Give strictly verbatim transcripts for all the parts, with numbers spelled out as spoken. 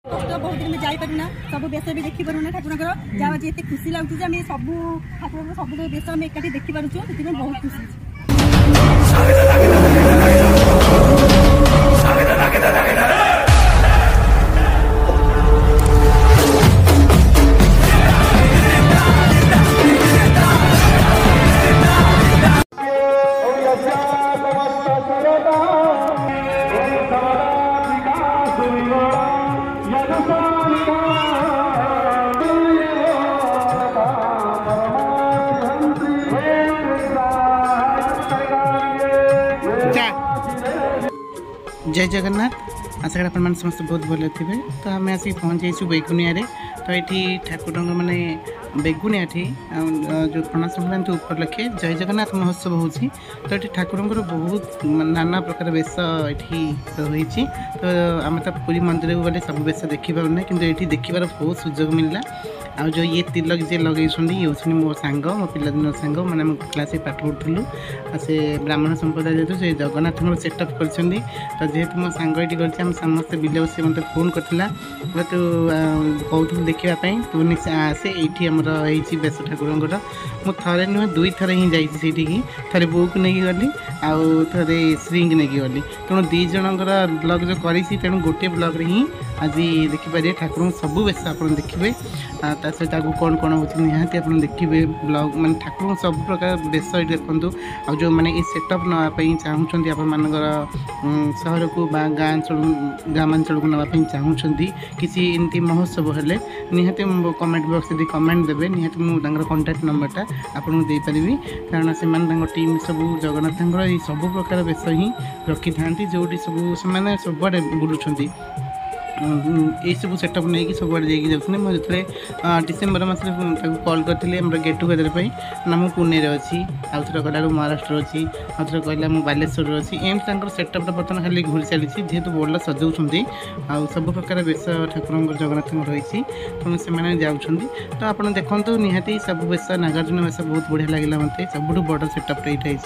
तो बहुत दिन में जाई पारुना सब बेस भी देखि पारुना ठाकुर जहाँ जी एत खुशी लगुच सब ठाकुर सब बेस आम एकाठी देखी पार्छुँ से बहुत खुशी। जय जगन्नाथ आशा करा अपन समस्त बहुत भल थे। तो आम आसिक पहुँच जाइए बेगुनिया तो ये ठाकुर मैंने बेगुनिया जो पणा संक्रांति उपलक्षे जय जगन्नाथ महोत्सव होची। तो ये ठाकुर बहुत नाना प्रकार बेश ये तो आम तो पूरी मंदिर को गले सब बेश देखिपार कि ये देखार बहुत सुजोग मिलला। आ जो ये तिलक जे लगे ये हूँ मो सांग मो पिलादिन सांग मैंने क्लास पाठ पढ़ुलू से ब्राह्मण संप्रदाय जेहतु से जगन्नाथ सेटअप कर तो जेहेतु मो सांग ये कर समस्ते बिले से मतलब फोन करता तू कहूँ देखापी तू आसे ये आमर हो बेस ठाकुर मु थे नुह दुई थर ही जाइए थे बो को लेकिन गली आउ थे श्री की लेकिन गली तेणु दी जनकर ब्लग जो करी तेणु गोटे ब्लग ही आज देखिपारे ठाकुर सब बेस आप देखिए सहित आगे कौन कौन हो निहाती आप देखिए ब्लग मैंने ठाकुर सब प्रकार बेस ये देखूँ आ जो मैंने ये सेटअप नापी चाहूँगी आप सहर को गाँ अंचल ग्रामांचल को नापी चाहूँगी किसी एमती महोत्सव हेले निहाती कमेंट बॉक्स यदि कमेंट देवे निहाती मुझे कॉन्टैक्ट नंबरटा आपको देपारी कारण से टीम सब जगन्नाथ ये सब प्रकार बेस ही रखी था जो सब से सबुआड़े बुलूँ ये सब सेटअप नहीं कि सब आड़े जाते मुझे डिसेम्बर मस कॉल करी गेट टुगेदर ना मुझे पुणे अच्छी आउ थे कहला महाराष्ट्र अच्छी आउ थे कहला मुझे बालेश्वर अच्छी एम सेटअपटा बर्तमान खाली घूरी चली जेहेतु बड़ा सजाऊँ आ सब प्रकार बेस ठाकुर जगन्नाथ रही तेणु से जाऊँगी तो आप देखो निहाती सब बेस नागार्जुन बेस बहुत बढ़िया लगे मत सब बड़ सेटअप ये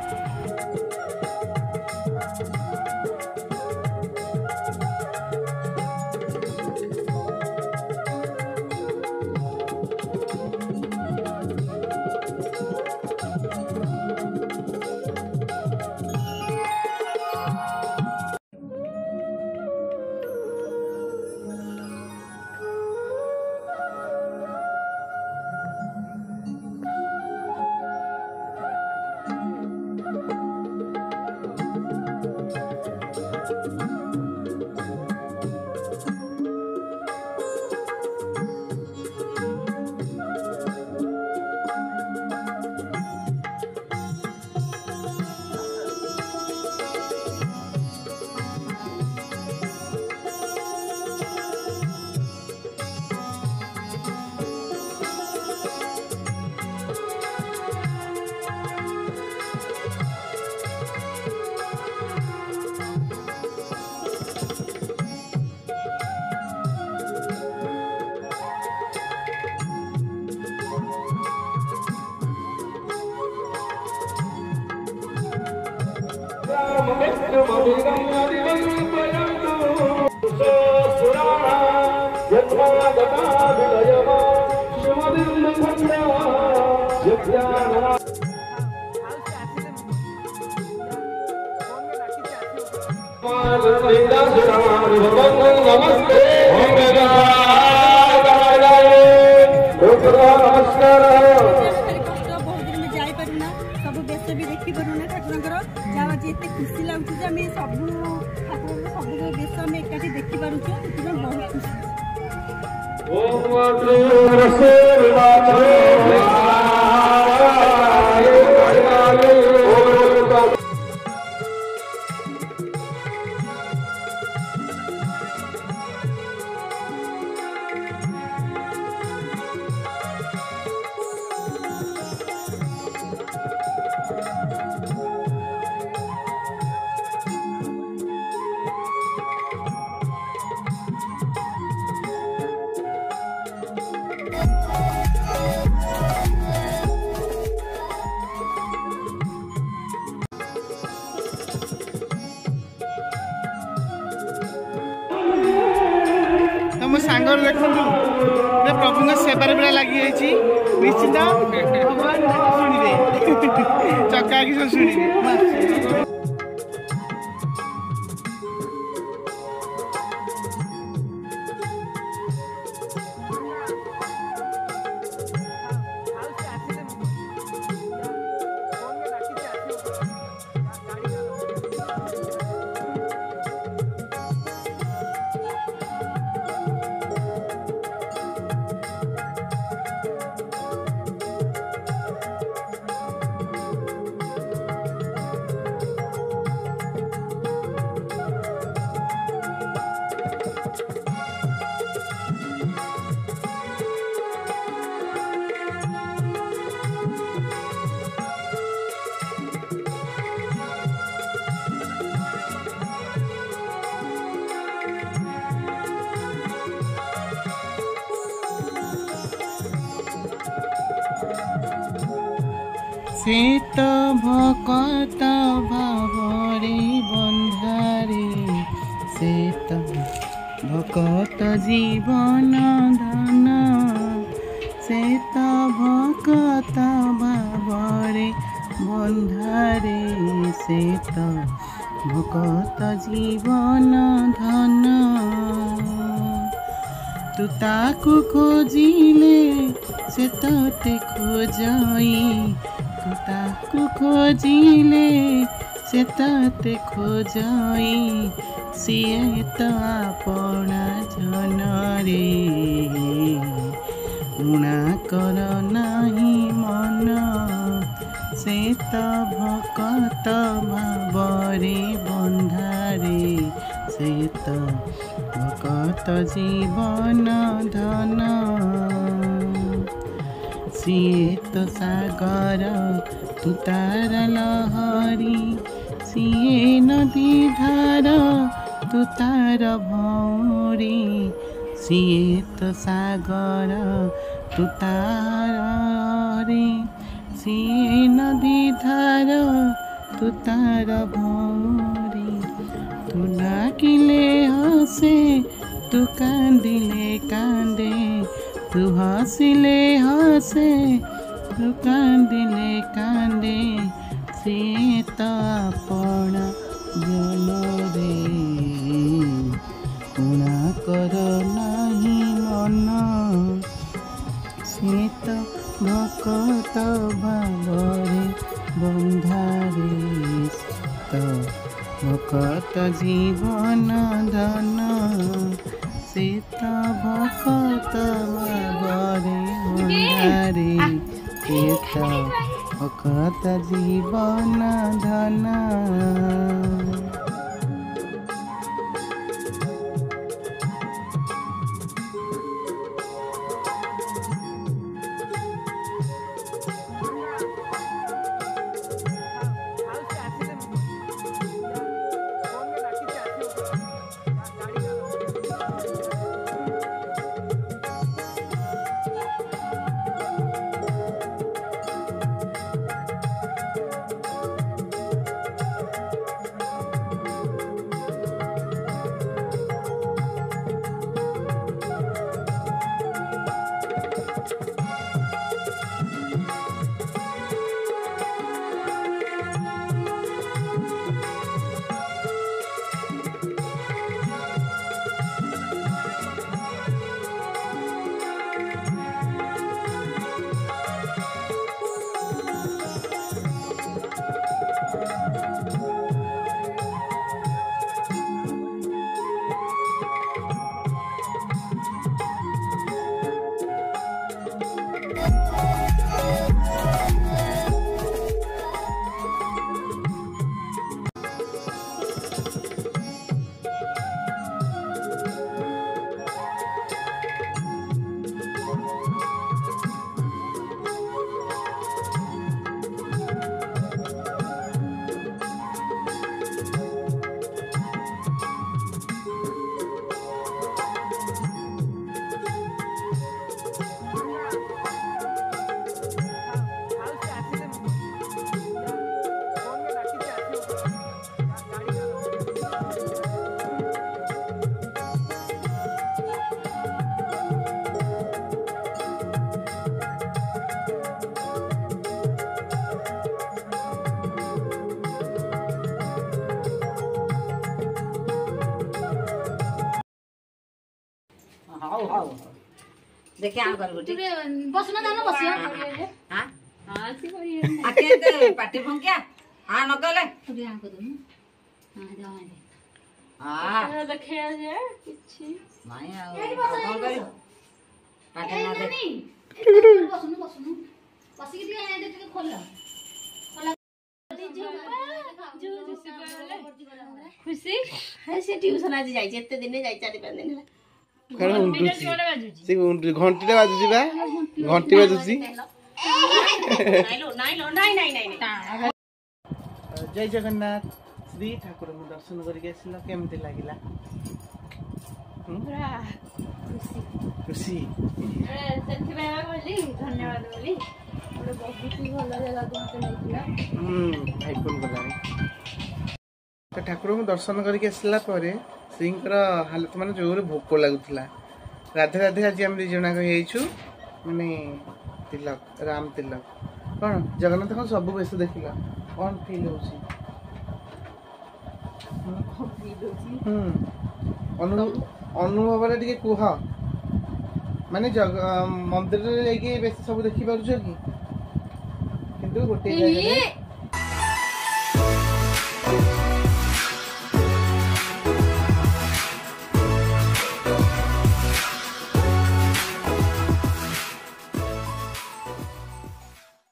खुशी लगुच सब ठाकुर सब बेस आम एकाठी देखी पार्छुँ से बहुत खुशी। मो सांग देखु प्रभु सेवार पूरा लगी निश्चित भगवान शुणे चका कि सब शुणे। शीत भकत भावरे बंधारे शीत भकत जीवन धन शीत भकत भावरे बंधारे शीत भकत जीवन धन तू ताकू खोजिले से तोते खोजई तू ताकू खोजिले से तोते खोजई सीए तो आपना जन रे उणा कर नाही मन से तो भकत भावरे बंधारे से तो भकत जीवन धन सीए तो सागर तू तार लहरी सीए नदी धार तू तार भौरी सीए तो सागर तू तार रे सीए नदी धार तू तार भौरी तू डाकिले हसे तू कांदिले कांदे तू हसिले हसे तू कांदिले कांदे से तो आपण जन रे उणा कर नाही मन से तो भकत भावरे बंधारे तो भकत जीवन धन सीत भकत भावरे बंधारे सीत भकत जीवन धन। ହଉ ହଉ ଦେଖି ଆଣ କରିବୁ ବସୁନ ଜାନ ବସିଆ ହାଁ ହଁ ସେ କରି ଆକେ ଏତେ ପାଟି ଫଙ୍କିଆ ଆ ନ କଲେ ତୁରି ଆଣ କରିଦମୁ ହଁ ଯାଅ ଆ ଦେଖିଆ ଯେ କିଛି ନାଇଁ ଆଉ କଣ କରିବୁ ପାଟି ନ ଦେ ବସୁନ ବସୁନ ବସିକି ଟିକେ ଆଣି ଟିକେ ଖୋଲ खुशी है से ट्यूशन आज जाई एते दिन जाई चार पांच दिन कण उंडुची से घंटी बाजुची बा घंटी बाजुची नाइ लो नाइ लो नाइ नाइ नाइ जय जगन्नाथ श्री ठाकुर को दर्शन करके आसिल केमती लागिला खुशी सेंथि बाबा बोली धन्यवाद बोली ओले बहुत ही भलो जगह को मते लेकिला हम्म भाई फोन गलानी तो ठाकुर को दर्शन करके आसला परे श्रींकर हालत माने जोर भोक लागुतला राधे राधे आज हम दिजना हेइछु माने तिलक राम तिलक कौन जगन्नाथ को सब बेस देखिला कौन फील होची हम्म अनुभव अनुभव रे टिके कुह माने मंदिर रे जाके बेस सब देखि पारुछ कि किंतु गोटे